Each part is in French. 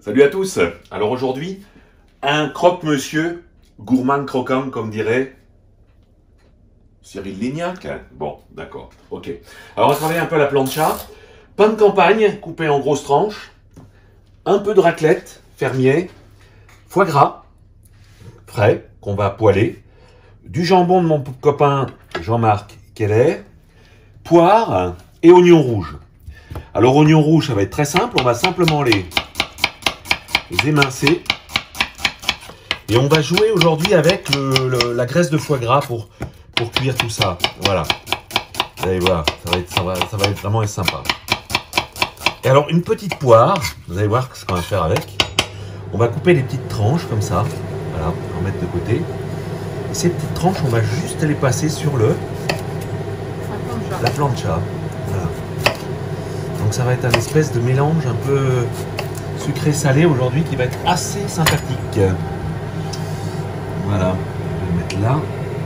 Salut à tous. Alors aujourd'hui, un croque-monsieur, gourmand croquant comme dirait Cyril Lignac. Bon, d'accord, ok. Alors on va travailler un peu à la plancha. Pain de campagne coupé en grosses tranches, un peu de raclette, fermier, foie gras, frais, qu'on va poêler, du jambon de mon copain Jean-Marc Keller, poire et oignons rouges. Alors oignons rouges, ça va être très simple, on va simplement les émincer. Et on va jouer aujourd'hui avec la graisse de foie gras pour cuire tout ça. Voilà. Vous allez voir, ça va être vraiment sympa. Et alors une petite poire, vous allez voir ce qu'on va faire avec. On va couper des petites tranches comme ça. Voilà, on va en mettre de côté. Et ces petites tranches, on va juste les passer sur la plancha. Voilà. Donc ça va être un espèce de mélange un peu sucré-salé aujourd'hui qui va être assez sympathique. Voilà, je vais le mettre là.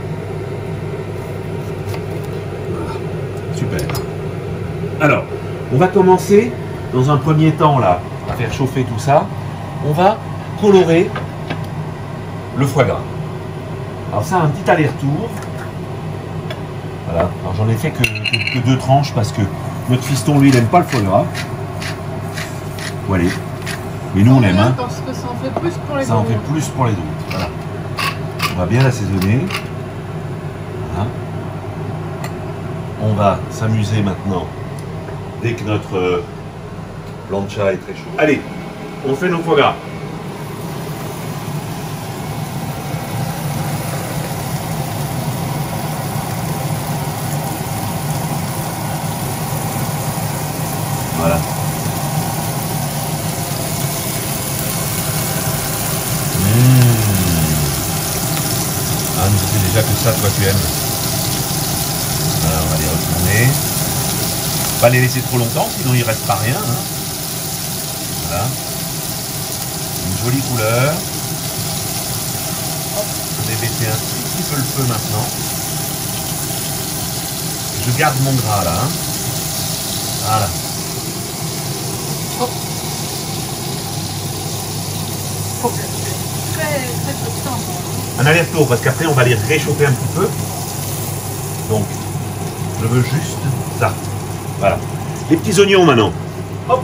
Voilà, super. Alors, on va commencer dans un premier temps là, à faire chauffer tout ça. On va colorer le foie gras. Alors ça, un petit aller-retour. Voilà, alors j'en ai fait que 2 tranches parce que notre fiston, lui, il n'aime pas le foie gras. Voilà. Mais nous, on aime. Hein. Parce que ça en fait plus pour les autres. Ça en fait plus pour les autres. Voilà. On va bien l'assaisonner. Voilà. On va s'amuser maintenant dès que notre plancha est très chaud. Allez, on fait nos foie gras. Voilà. Ah, je sais déjà que ça, toi, tu aimes. Voilà, on va les retourner. Pas les laisser trop longtemps, sinon il ne reste pas rien. Hein. Voilà. Une jolie couleur. Hop, je vais baisser un petit peu le feu maintenant. Je garde mon gras là. Hein. Voilà. Hop. Hop. Très peu de temps. Un aller-retour parce qu'après on va les réchauffer un petit peu. Donc je veux juste ça. Voilà. Les petits oignons maintenant. Hop.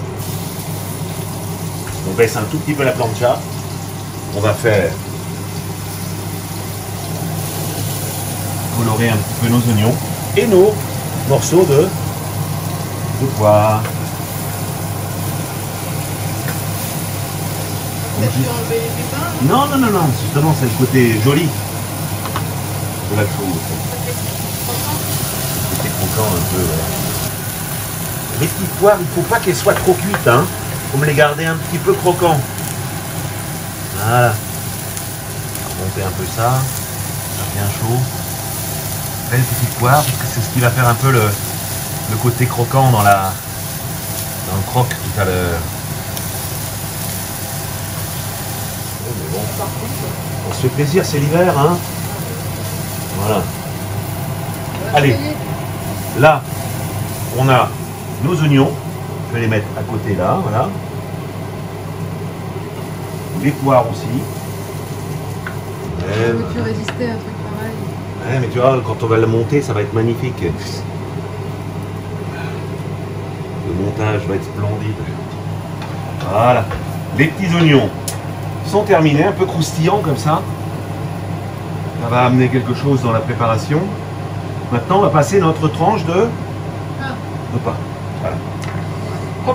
On baisse un tout petit peu la plancha. On va faire colorer un petit peu nos oignons et nos morceaux de poire. Non, justement c'est le côté joli de la chose. C'est croquant un peu. Ouais. Les petites poires, il ne faut pas qu'elles soient trop cuites, hein. Il faut me les garder un petit peu croquants. Voilà. Monter un peu ça. Bien chaud. Belle petite poire, parce que c'est ce qui va faire un peu le côté croquant dans le croque tout à l'heure. Bon. On se fait plaisir, c'est l'hiver, hein. Voilà. Allez, là, on a nos oignons. Je vais les mettre à côté là, voilà. Les poires aussi. Tu résistais à un truc pareil. Ouais, mais tu vois, quand on va le monter, ça va être magnifique. Le montage va être splendide. Voilà. Les petits oignons sont terminés, un peu croustillants comme ça. Ça va amener quelque chose dans la préparation. Maintenant, on va passer notre tranche de pain. Voilà. Hop.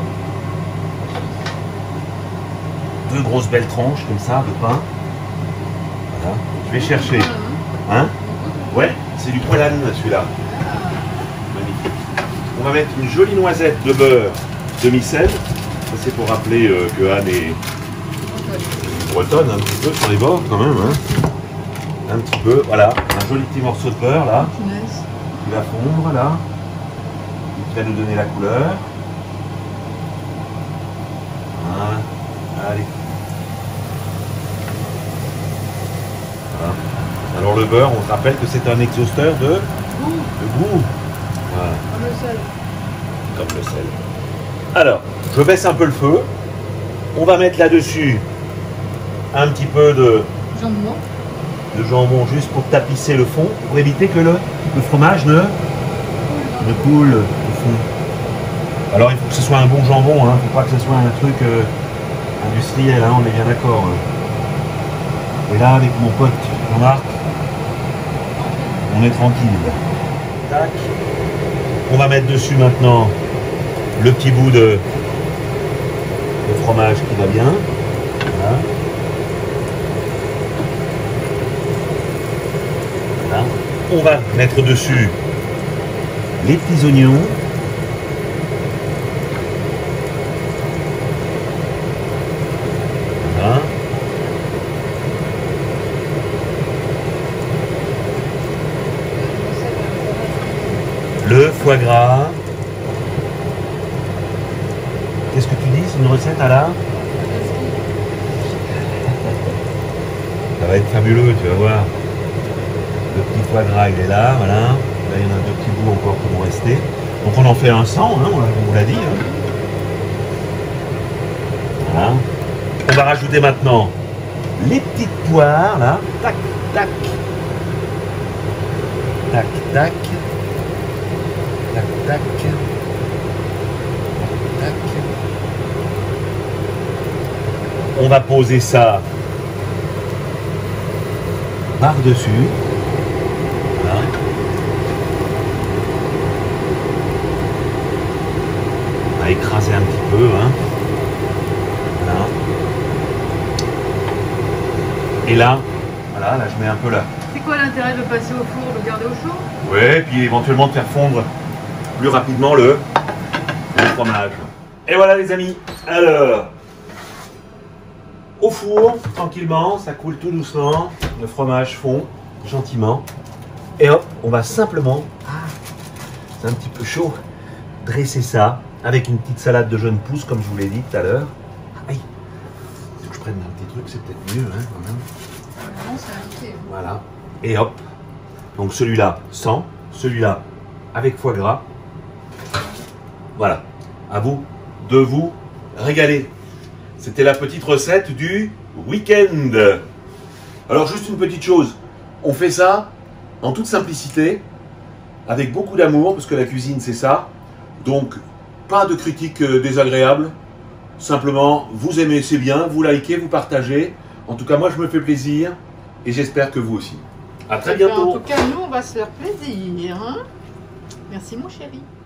2 grosses belles tranches comme ça de pain. Voilà. Je vais chercher. Hein? Ouais, c'est du poil d'âne celui-là. Magnifique. On va mettre une jolie noisette de beurre demi-sel. Ça c'est pour rappeler que Anne est bretonne un petit peu sur les bords quand même. Hein. Un petit peu, voilà, un joli petit morceau de beurre là. Qui va fondre là. Qui va nous donner la couleur. Voilà. Allez. Voilà. Alors le beurre, on se rappelle que c'est un exhausteur de goût. Voilà. Comme le sel. Comme le sel. Alors, je baisse un peu le feu. On va mettre là-dessus un petit peu de jambon juste pour tapisser le fond, pour éviter que le fromage ne coule au fond. Alors il faut que ce soit un bon jambon, il ne faut pas que ce soit un truc industriel, on est bien d'accord. Et là, avec mon pote Jean-Marc, on est tranquille. Tac. On va mettre dessus maintenant le petit bout de fromage qui va bien. Voilà. Voilà. On va mettre dessus les petits oignons. Voilà. Le foie gras. Qu'est-ce que tu dis? C'est une recette à la... Ça va être fabuleux, tu vas voir. Le petit foie gras, il est là, voilà. Là, il y en a deux petits bouts encore qui vont rester. Donc on en fait un 100, on vous l'a dit. Voilà. On va rajouter maintenant les petites poires, là. Tac, tac. Tac, tac. Tac, tac. Tac. On va poser ça par-dessus. Voilà. On va écraser un petit peu. Voilà. Et là, voilà, là je mets un peu là. C'est quoi l'intérêt de passer au four, de garder au chaud? Ouais, et puis éventuellement de faire fondre plus rapidement le fromage. Et voilà les amis, alors, au four, tranquillement, ça coule tout doucement, le fromage fond gentiment, et hop, on va simplement, c'est un petit peu chaud, dresser ça avec une petite salade de jeunes pousses, comme je vous l'ai dit tout à l'heure. Aïe, faut que je prenne un petit truc, c'est peut-être mieux, quand même. Non, c'est invité. Voilà, et hop, donc celui-là sans, celui-là avec foie gras. Voilà, à vous de vous régaler. C'était la petite recette du week-end. Alors juste une petite chose, on fait ça en toute simplicité, avec beaucoup d'amour, parce que la cuisine c'est ça. Donc pas de critiques désagréables, simplement vous aimez, c'est bien, vous likez, vous partagez. En tout cas moi je me fais plaisir et j'espère que vous aussi. À très bientôt. En tout cas nous on va se faire plaisir. Merci mon chéri.